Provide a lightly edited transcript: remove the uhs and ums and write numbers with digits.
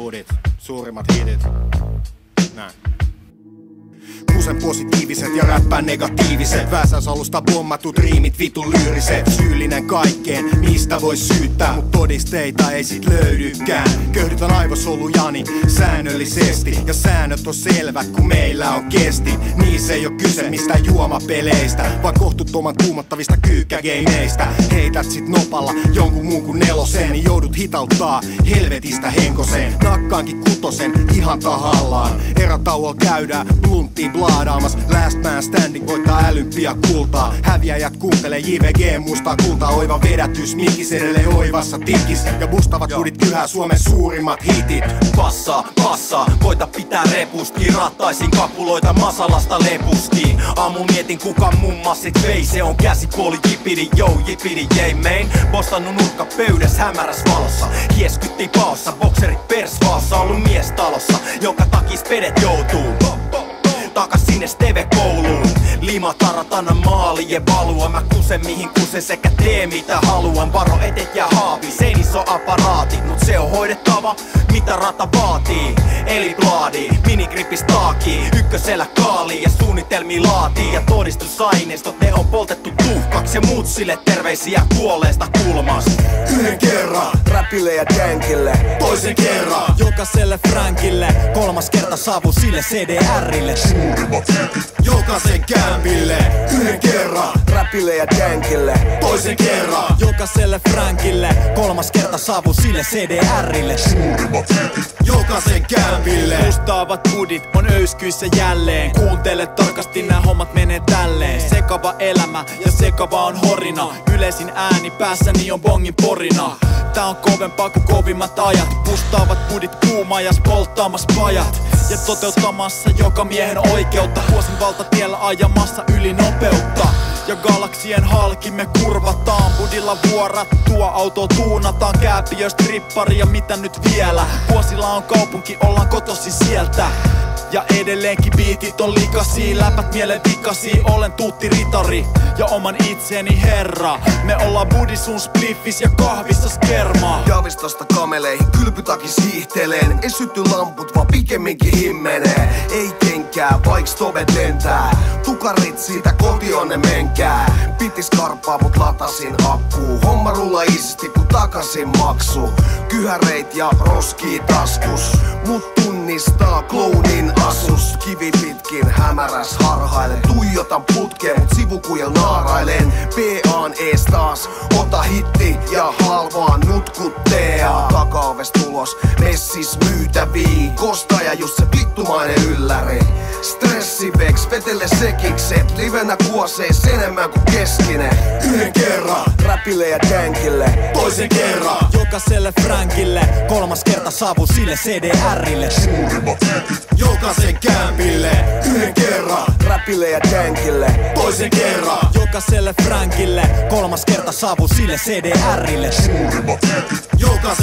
budit, suurimmat hitit. Näin. Kusen positiiviset ja räppää negatiiviset. Väsäsalusta pommatut riimit vitun lyyriset. Syyllinen kaikkeen, mistä vois syyttää, mut todisteita ei sit löydykään. Köyhdytän aivosolujani säännöllisesti, ja säännöt on selvät kun meillä on kesti. Niissä ei oo kyse mistään juomapeleistä, vaan kohtuuttoman kuumottavista kyykkägeimeistä. Heität sit nopalla jonkun muun kuin neloseen, niin joudut hitauttaa helvetistä henkoseen. Nakkaankin kutosen ihan tahallaan. Erätauolla käydään blunttiin blaadaamas. Last man standing voittaa olympiakultaa. Häviäjät kuuntelee JVG mustaa kultaa. Oiva vedätys mikis edelleen oivassa tikis. Ja mustavat kudit yhä Suomen suurimmat hitit. Passaa, koita pitää repusti. Rattaisin kapuloita masalasta lepusti. Aamu mietin kuka mummasit vei. Se on käsipuoli jipidi jei main. Bostannut nurkka pöydäs hämäräs valossa. Hieskytti paossa, bokserit persvaassa. Ollut mies talossa, joka takis pedet joutuu takas sinne Steve-kouluun. Limatarat anna maalien valua. Mä kusen mihin kusen sekä tee mitä haluan. Varo etet ja haavi, seinissä on aparaatit. Mut se on hoidettava, mitä rata vaatii. Eli blaadi, minigripis taakii. Ykkösellä kaalii ja suunnitelmia laatii. Ja todistusaineistot ne on poltettu tuhkaks. Ja muut sille terveisiä kuolleesta kulmasta. Yhden kerran räpille ja jänkille, toisen kerran jokaiselle Frankille, kolmas kerta saavu sille CDRille. Jokaisen kämpille. Yhden kerran räpille ja jänkille, toisen kerran jokaiselle Frankille, kolmas kerta saavu sille CDRille. Jokaisen kämpille. Mustaavat budit on öyskyissä jälleen. Kuuntele tarkasti, nää hommat menee tälleen. Sekava elämä ja sekava on horina. Yleisin ääni päässäni on bongin porina. Tää on kovempaa kuin kovimmat ajat. Mustaavat budit kuumajas polttaamas pajat. Ja toteuttamassa joka miehen oikeutta. Vuosin valtatiellä ajamassa yli nopeutta. Ja galaksien halki me kurvataan. Budilla vuorattua autoa tuunataan. Kääpiöstä rippari ja mitä nyt vielä. Vuosilla on kaupunki, ollaan kotosi sieltä. Ja edelleenkin biitit on likasi. Läpät mielen vikasi, olen tuutti ritari ja oman itseni herra. Me ollaan budisun spliffis ja kahvissa skermaa. Javistosta kameleihin kylpytakis hiihteleen. Ei sytty lamput vaan pikemminkin himmenee. Ei kenkää vaiks tovet lentää. Tukarit siitä kotionne menkää. Pitis karpaa mut latasin akkuu. Homma rulla isti kun takasin maksu. Kyhäreit ja roskii taskus. Mut tunnistaa clownin asus. Kivi pitkin hämäräs harhailen. Tuijotan putkeen mut sivukujel naarailen. PA:n ees taas ota hitti ja halvaan nutkuttea. Takaoves tulos messis myytävii. Kostaja just se vittumainen ylläri. Stressiveks vetele sekikset. Livenä kuoseis enemmän kuin keskinen. Yhden kerran räpille ja jänkille, toisen kerran jokaiselle Frankille, kolmas kerta saavu sille CDRille. Jokaisen kämpille. Yhden kerran räpille ja jänkille, toisen kerran jokaiselle Frankille, kolmas kerta saavu sille CDRille. Jokaisen